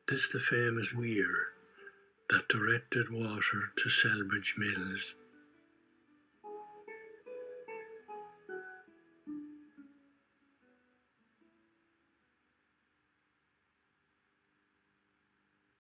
'Tis the famous weir that directed water to Celbridge mills